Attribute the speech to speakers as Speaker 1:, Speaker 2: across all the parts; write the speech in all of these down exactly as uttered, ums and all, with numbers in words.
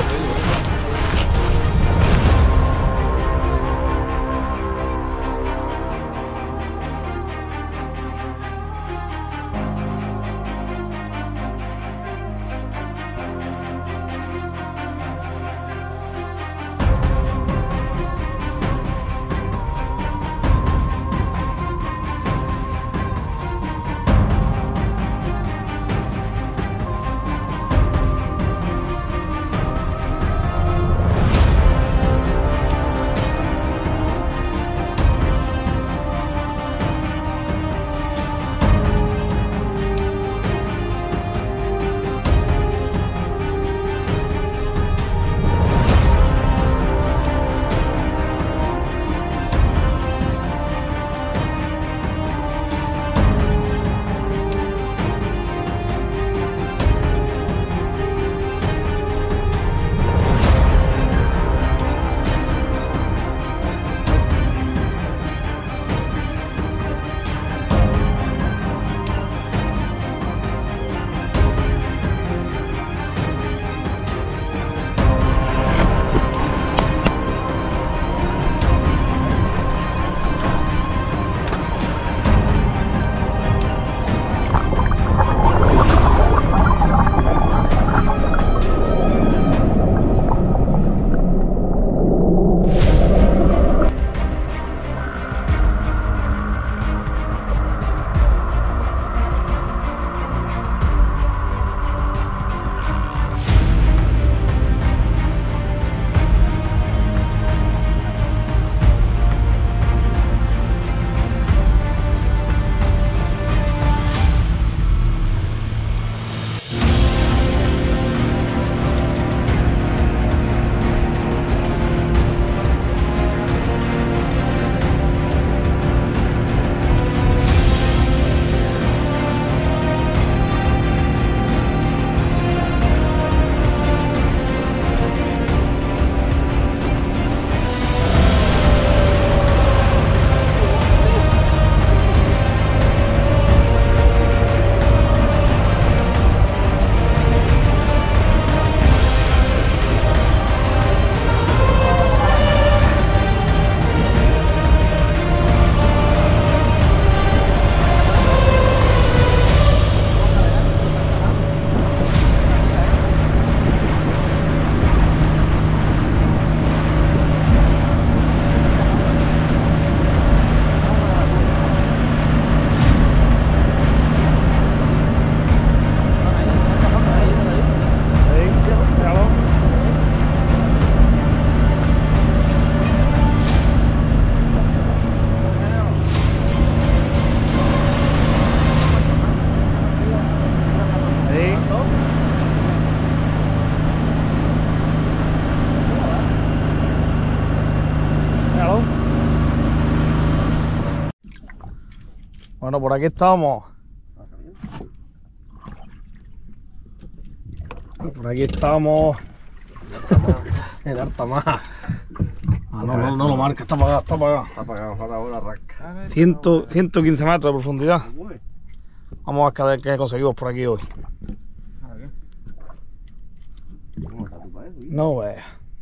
Speaker 1: Bueno, por aquí estamos. Por aquí estamos.
Speaker 2: El Artamar.
Speaker 1: Ah, no, no, no lo marca, está apagado, está apagado.
Speaker 2: Está apagado, para ahora arranca.
Speaker 1: ciento quince metros de profundidad. Vamos a ver qué conseguimos por aquí hoy. No veas.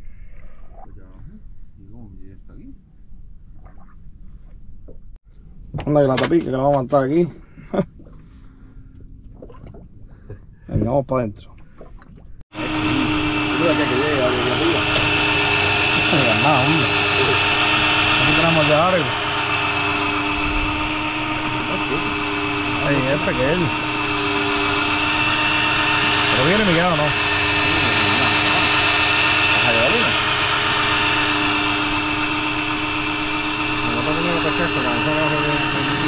Speaker 1: Anda que la tapica, que la vamos a montar aquí. Venga, vamos para adentro.
Speaker 2: Mira que llega,
Speaker 1: No llega nada, hombre. Aquí tenemos ya algo. Ahí es pequeño. Pero viene Miguel o no.
Speaker 2: ¿Baja de la luna? Como no tenemos que hacer, pero vamos a ver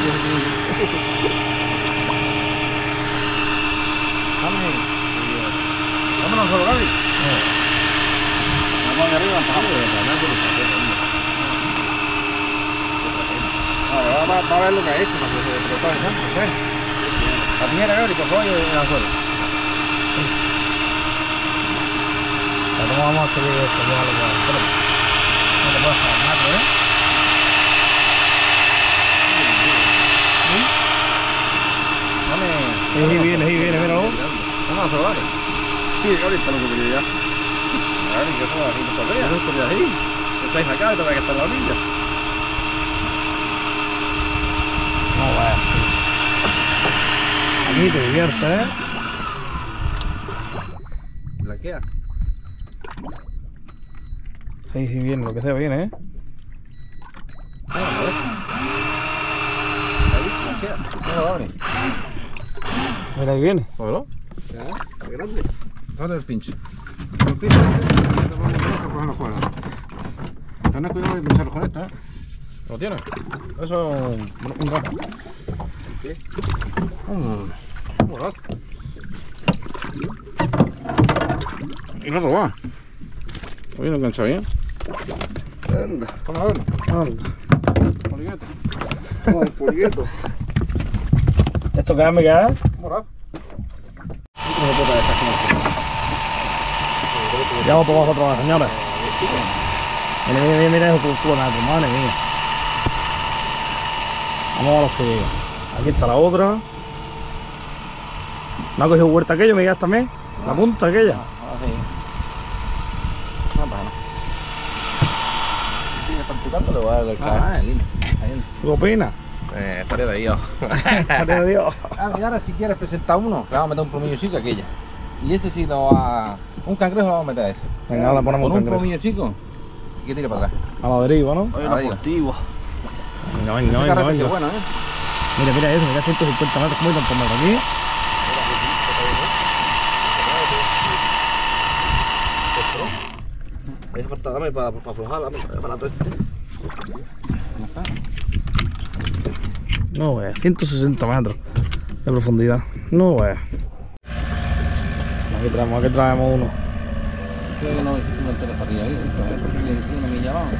Speaker 2: vámonos solo, Gaby. Vamos de arriba, bajamos. Va a ver lo que ha hecho, para que se lo pueda echar. La tijera, Gaby, por favor, y el anzuelo.
Speaker 1: ¿Cómo vamos a subir esto? Ya lo voy a hacer. No te puedes formar, ¿eh?
Speaker 2: Dame.
Speaker 1: Ahí viene, ahí viene, míralo.
Speaker 2: Vamos a salvar. Sí, ahorita lo que quería ya. Claro, y yo como aquí por allá, no estoy ahí. Estáis acá, te voy a estar en la orilla.
Speaker 1: No, vaya. Aquí te diviertes, ¿eh?
Speaker 2: Blanquea.
Speaker 1: Sí, sí, viene, lo que sea viene, ¿eh?
Speaker 2: Ah, a ver. Ahí, blanquea. No lo abre.
Speaker 1: Mira, ahí viene.
Speaker 2: ¿Hola? Ya, es grande. ¿Dónde el pinche? El pinche. Vamos a cogerlo fuera. Ten cuidado de pincharlo con esto, ¿eh? ¿Lo tienes? Eso es un, un gato. ¿Qué? Un, un gato. Y no roba. Está bien enganchado, ¿eh?
Speaker 3: Anda,
Speaker 2: Vamos a verlo.
Speaker 1: Anda.
Speaker 2: Poligueto.
Speaker 3: como un poligueto.
Speaker 1: ¿Esto qué me queda?
Speaker 2: Morado. No se puede dejar como
Speaker 1: Ya vamos por abajo otra vez, señores. Mira, mira, mira, mira eso por tu madre, madre mía. Vamos a los que llegan. Aquí está la otra. ¿Me ha cogido huerta aquello, me quedas también? La punta aquella.
Speaker 2: Ah, sí. No pasa nada.
Speaker 3: Si me están picando, le voy a dar el carro.
Speaker 2: Ah, es lindo. Ahí.
Speaker 1: ¿Qué opinas?
Speaker 3: Eh, estaría de Dios.
Speaker 1: Madre de Dios.
Speaker 2: Ah, mira, ahora si quieres presentar uno, le vamos a meter un plumillo chico aquella. Y ese sí lo va. Un cangrejo lo vamos a meter a ese.
Speaker 1: Venga, ahora ponemos
Speaker 2: Con
Speaker 1: un
Speaker 2: un
Speaker 1: cangrejo.
Speaker 2: plumillo chico y que tire para atrás.
Speaker 1: A la deriva, ¿no?
Speaker 3: Oye,
Speaker 2: Ah,
Speaker 3: una
Speaker 2: digo.
Speaker 3: furtiva.
Speaker 1: Venga, venga,
Speaker 2: Ese
Speaker 1: venga,
Speaker 2: carrete sí es
Speaker 1: venga.
Speaker 2: bueno, ¿eh?
Speaker 1: Mira, mira eso, mira ciento cincuenta metros, ¿cómo hay tantos metros aquí?
Speaker 3: Ahí falta dame para, para aflojar, dame para todo este.
Speaker 2: ¿Cómo está?
Speaker 1: No, vea, ciento sesenta metros de profundidad. No, vea. Aquí traemos, aquí traemos uno.
Speaker 2: Creo que no se sube entero para arriba, ¿eh? Porque le hice una milla abajo.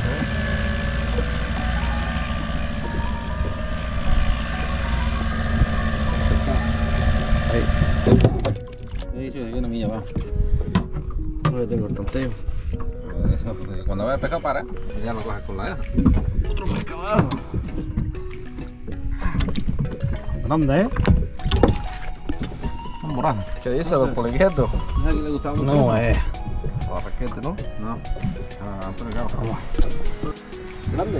Speaker 1: Ahí.
Speaker 2: Sí, sí, una milla abajo.
Speaker 3: No le tengo el tanteo.
Speaker 2: Eso, porque cuando vaya a pescar para, y ya lo coges con la E.
Speaker 3: Otro pesca abajo.
Speaker 1: Grande, ¿eh?
Speaker 2: Un morado.
Speaker 3: ¿Qué dice los poliguetos?
Speaker 2: ¿A alguien le gustaba mucho?
Speaker 1: No,
Speaker 2: eso?
Speaker 1: vea.
Speaker 3: Para raquete, ¿no?
Speaker 2: No. Ah, pero claro.
Speaker 1: Vamos.
Speaker 3: Grande.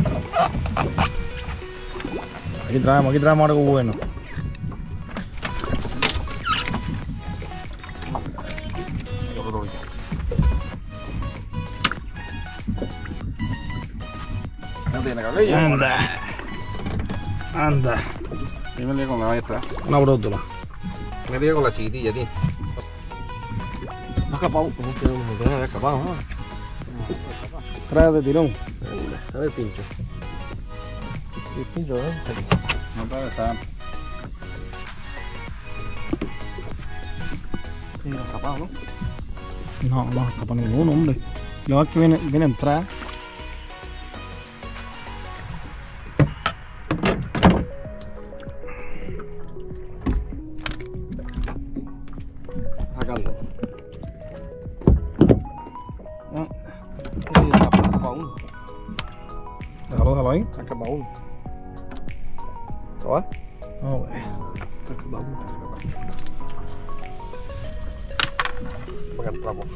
Speaker 1: Aquí traemos, aquí traemos algo bueno.
Speaker 2: No tiene cabello.
Speaker 1: Anda. Anda.
Speaker 2: Yo me lié con la maestra.
Speaker 1: Una brótola.
Speaker 2: Me lié con la chiquitilla, tío.
Speaker 3: No ha escapado. ¿Cómo que no me había escapado? ¿No?
Speaker 1: Trae de tirón.
Speaker 3: Está el pincho. El pincho, ¿eh?
Speaker 2: No, pero está.
Speaker 3: Sí, no ha escapado, ¿no?
Speaker 1: No, no se escapa ninguno, hombre. Lo más que viene, viene a entrar.
Speaker 3: Sacando.
Speaker 1: Ah,
Speaker 3: Sí, ha escapado uno.
Speaker 1: déjalo, déjalo ahí.
Speaker 3: Ha escapado uno. ¿Lo va?
Speaker 1: No, vea.
Speaker 3: Ha escapado uno. Para que trapo.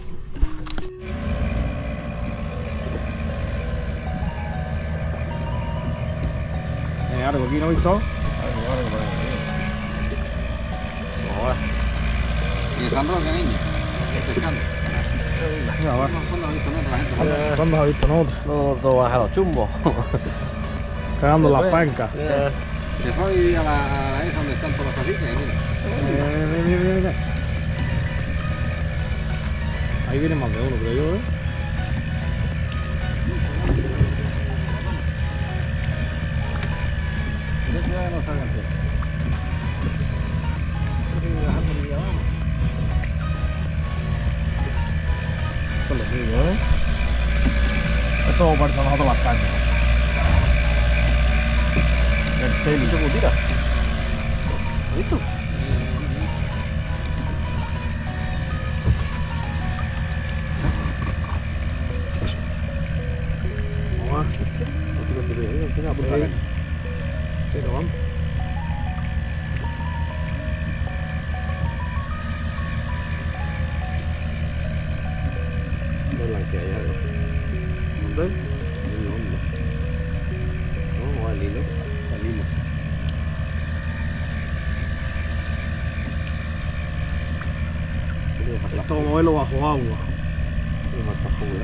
Speaker 1: Eh, algo aquí, ¿no he visto?
Speaker 3: No va.
Speaker 2: ¿Y San Roque, niña? Pescando.
Speaker 1: Mira, va.
Speaker 2: ¿Cuándo ha visto nada la gente?
Speaker 1: ¿Cuándo, ¿Cuándo has visto nosotros?
Speaker 3: No, no vas a los chumbos.
Speaker 1: Cagando las
Speaker 3: Después.
Speaker 1: pancas.
Speaker 3: Eh,
Speaker 2: Se fue a vivir a la, a la esa donde están todos los caciques, mira.
Speaker 1: Mira, mira, mira, mira, mira. Ahí viene más de uno, creo yo, ¿eh?
Speaker 2: Pero ya no salgan todos.
Speaker 1: Esto es lo suyo, ¿eh? Esto es para nosotros las cañas. El celi.
Speaker 3: mucho tira. ¿Listo?
Speaker 1: Vamos a.
Speaker 3: Ahí.
Speaker 1: Sí, lo vamos.
Speaker 3: hondo, ¿eh? Muy hondo. No, al hilo, al hilo. Esto como verlo bajo agua. Me falta jugar.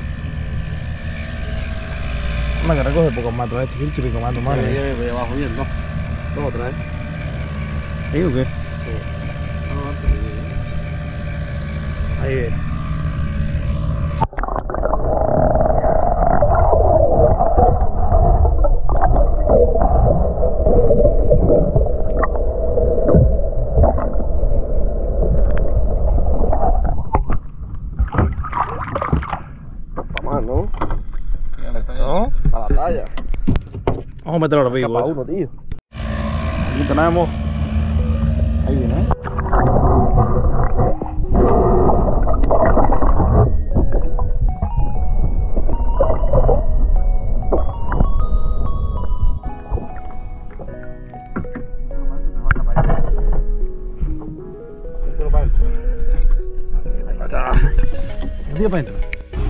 Speaker 1: Anda que recoge pocos metros, esto ciento y pico metros,
Speaker 3: Madre,
Speaker 1: madre.
Speaker 3: ya me voy abajo bien, ¿no? ¿Todo otra vez?
Speaker 1: ¿Sí o qué?
Speaker 3: No, antes de que...
Speaker 1: Ahí es.
Speaker 3: Para más, ¿no?
Speaker 1: ¿No?
Speaker 3: A la playa.
Speaker 1: Vamos a meterlo ahora vivo.
Speaker 3: Para
Speaker 1: eso.
Speaker 3: uno, tío.
Speaker 1: Aquí tenemos. Ahí viene, ¿eh?
Speaker 2: Un día para adentro.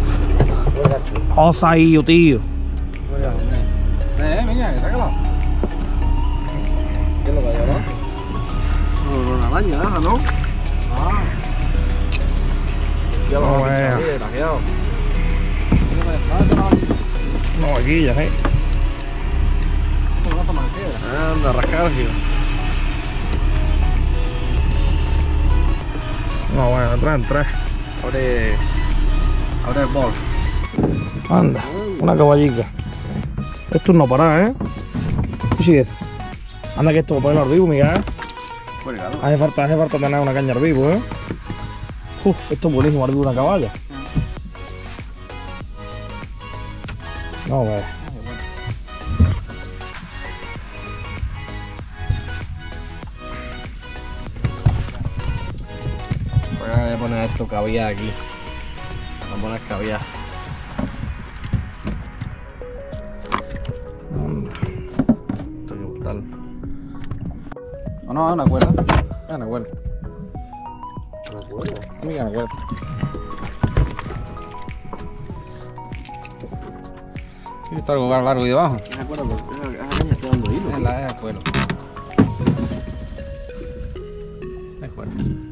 Speaker 1: Osa ahí, tío.
Speaker 2: Eh, mira, que sácalo.
Speaker 3: ¿Qué es lo que hay abajo? No, no, una araña, deja, ¿no?
Speaker 2: Ah.
Speaker 3: Ya lo
Speaker 1: No,
Speaker 3: vas a pinchar
Speaker 1: vea.
Speaker 3: ahí, desgraciado.
Speaker 1: No, aquí ya sé.
Speaker 3: Anda, rascar, tío.
Speaker 1: No, bueno, entra en tres.
Speaker 3: Abre... Abre el bol.
Speaker 1: Anda, una caballica. Esto no para, ¿eh? ¿Qué sigue? Anda que esto para ponerlo al vivo, Miguel.
Speaker 3: Cuélgalo.
Speaker 1: Hace falta, hace falta tener una caña al vivo, ¿eh? Uf, esto es buenísimo, al vivo una caballa. No, ve.
Speaker 3: Voy a poner esto caviar aquí. Vamos a poner caviar. Esto hay que gustarlo.
Speaker 2: No, no, es una cuerda. Es una cuerda.
Speaker 3: ¿No puedo?
Speaker 2: Mira, una cuerda. Sí, está algo largo ahí debajo.
Speaker 3: ¿Me acuerdo? Esa caña está dando hilo.
Speaker 2: Es la es el cuero. Es cuero.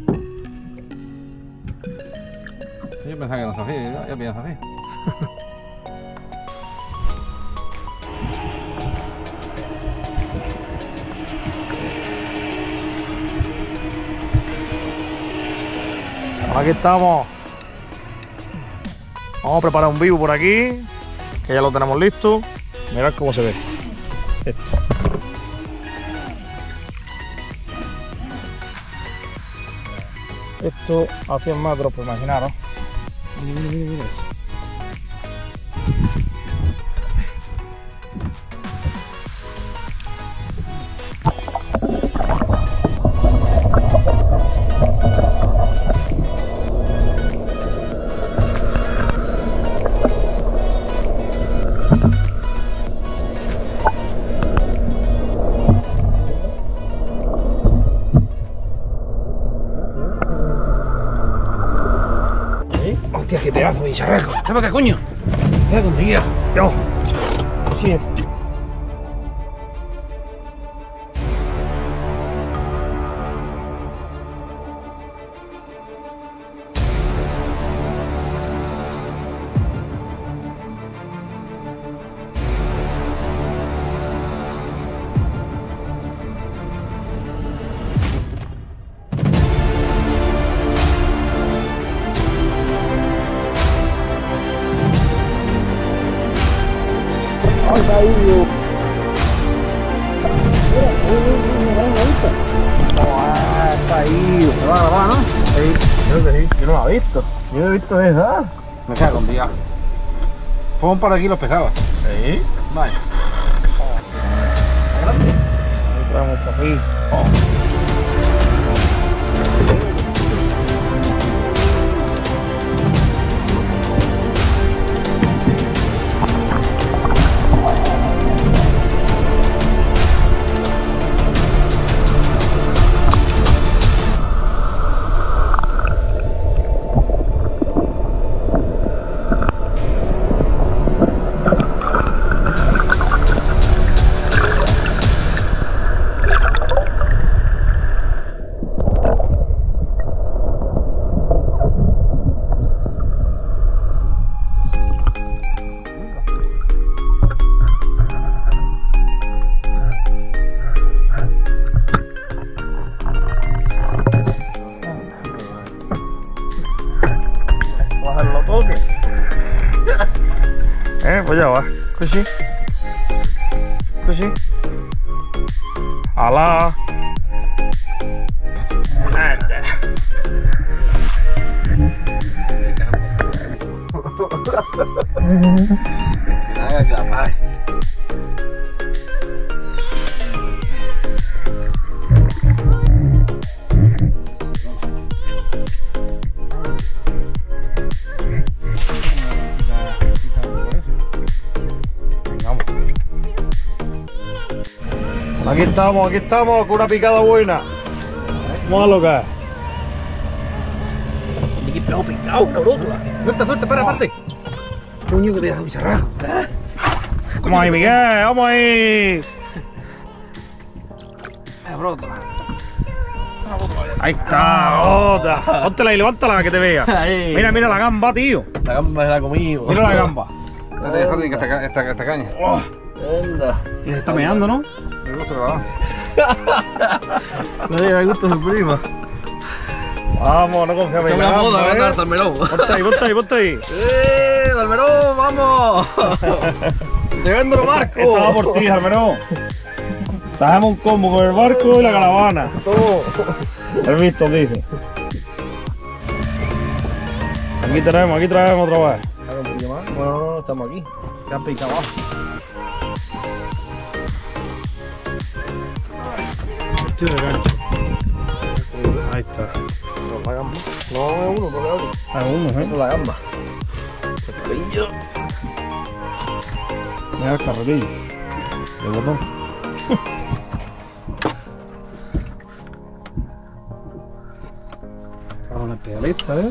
Speaker 2: Yo pensaba que no se hacía, yo, yo pienso así.
Speaker 1: Aquí estamos. Vamos a preparar un vivo por aquí, que ya lo tenemos listo. Mirad cómo se ve esto. Esto a cien metros, pues imaginaros. Mira, mira, mira, mira eso.
Speaker 2: Hostia, qué pedazo de bicharraco. ¿Sabes qué coño? Mira con guía.
Speaker 1: Yo. Sí es. Está ahí, yo. Ah, está ahí.
Speaker 2: ¿Te va a grabar, no?
Speaker 1: Sí, creo que sí. Yo no la he visto. Yo no he visto esa.
Speaker 2: Me cago en día. Pon para aquí los pesados.
Speaker 1: Sí.
Speaker 2: Vaya.
Speaker 1: Ahí traemos aquí. Oh. toque. Eh, pues ya va. Così. Così. Alà. Aquí estamos, aquí estamos, con una picada buena. Vamos a lo que es.
Speaker 2: Aquí pegado picado, una brótula. Suelta, suelta, para, aparte. Coño, que te das un charraco.
Speaker 1: Vamos ahí, Miguel, vamos ahí.
Speaker 2: La brótula.
Speaker 1: Ahí está, otra. Póntela y levántala que te vea.
Speaker 3: Ahí.
Speaker 1: Mira, mira la gamba, tío.
Speaker 3: La gamba se la ha comido.
Speaker 1: Mira la gamba.
Speaker 2: Espérate, déjate que esta, ca- esta, esta caña.
Speaker 1: Oh,
Speaker 3: Anda.
Speaker 1: y se está meando, ¿no?
Speaker 2: Me gusta que la da.
Speaker 3: No le da gusto a su prima.
Speaker 1: Vamos, no confiamos en
Speaker 3: Esta
Speaker 1: la
Speaker 3: me la boda,
Speaker 1: gamba,
Speaker 3: venga,
Speaker 1: ¿eh?
Speaker 3: Dalmerón.
Speaker 1: Ponte ahí, ponte ahí, ponte ahí.
Speaker 3: ¡Eh! ¡Dalmerón, vamos! ¡Llegando el barco!
Speaker 1: Esta va por ti, Almerón. Dejamos un combo con el barco y la caravana. El visto, dice. Aquí tenemos, aquí traemos otra vez.
Speaker 3: Bueno, no, no, estamos aquí.
Speaker 1: Ya pica abajo. Estoy de gancho. Ahí está.
Speaker 3: No, la gamba. No, es uno, porque otro.
Speaker 1: Hay uno, ¿eh?
Speaker 3: Es la gamba. El cabello.
Speaker 1: Mira el carretillo. El botón. Vamos a la pedalista, ¿eh?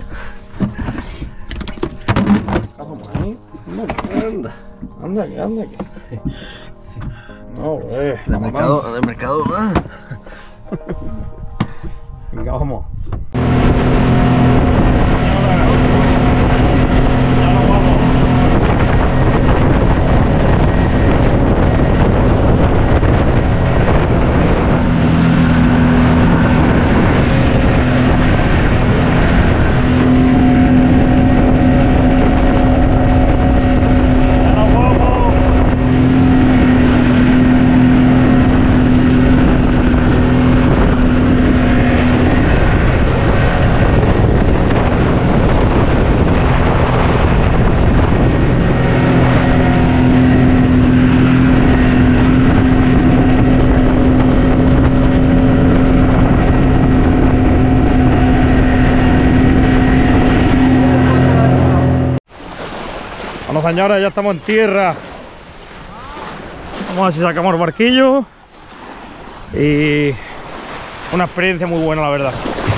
Speaker 1: Vamos ahí.
Speaker 3: Anda.
Speaker 1: Anda, que anda, que. No, eh.
Speaker 3: De mercado, de mercado, ¿no?
Speaker 1: Venga, vamos. Bueno, señores, ya estamos en tierra. Vamos a ver si sacamos el barquillo. Y una experiencia muy buena, la verdad.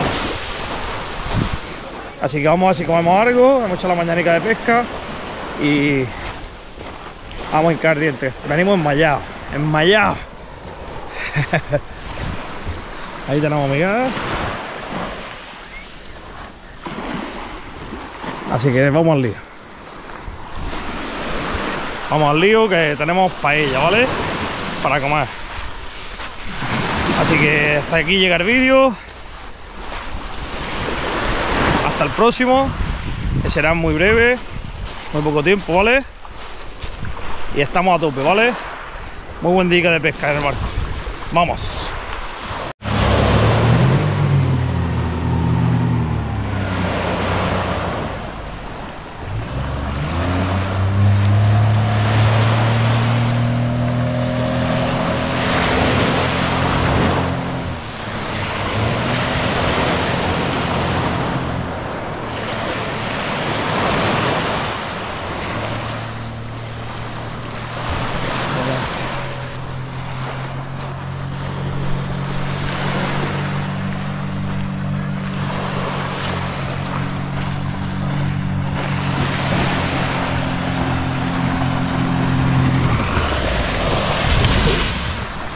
Speaker 1: Así que vamos a ver si comemos algo. Hemos hecho la mañanica de pesca y vamos en cardiente. Venimos enmayados, enmayados. Ahí tenemos migas. Así que vamos al lío. Vamos al lío que tenemos paella, ¿vale? Para comer. Así que hasta aquí llega el vídeo. Hasta el próximo, que será muy breve, muy poco tiempo, ¿vale? Y estamos a tope, ¿vale? Muy buen día de pesca en el barco. ¡Vamos!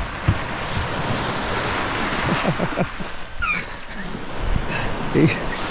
Speaker 1: Sí.